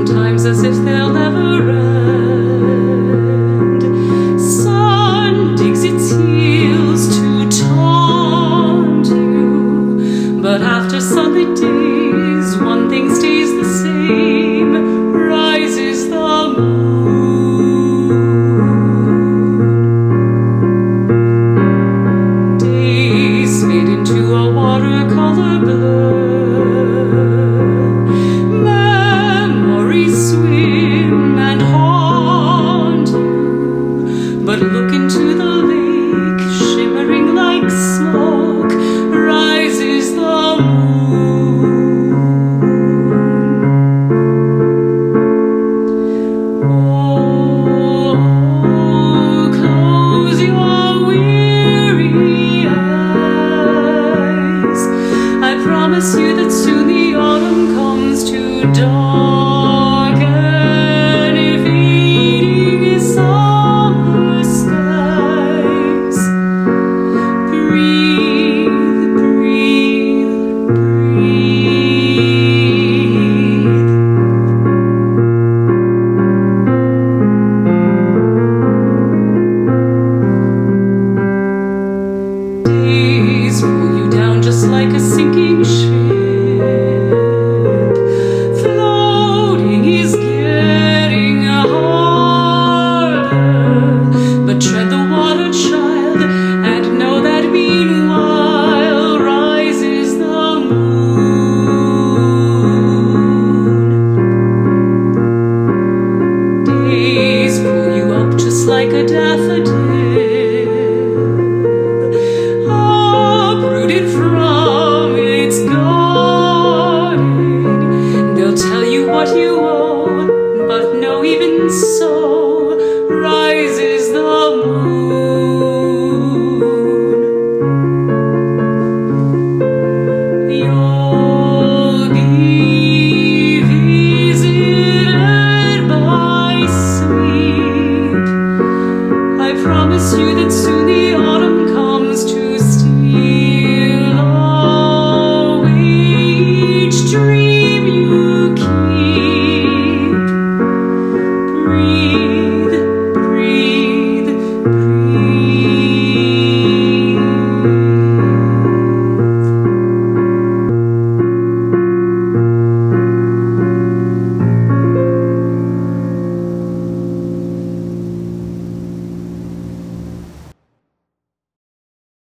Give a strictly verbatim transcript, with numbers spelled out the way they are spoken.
times as if they'll never end. Sun digs its heels to taunt you, but after sunlit days, one thing stays the same: rises the moon. Days fade into a watercolor blur. But look into the lake, shimmering like smoke, rises the moon. Oh, close your weary eyes. I promise you that soon the autumn comes to darken, fading is summer skies. Breathe, breathe, breathe. Days pull you down just like a sinking ship. Floating is getting harder, but tread the water, child, and know that meanwhile rises the moon. Days pull you up just like a daffodil, uprooted from its garden. They'll tell you what you owe, but no, even so, rises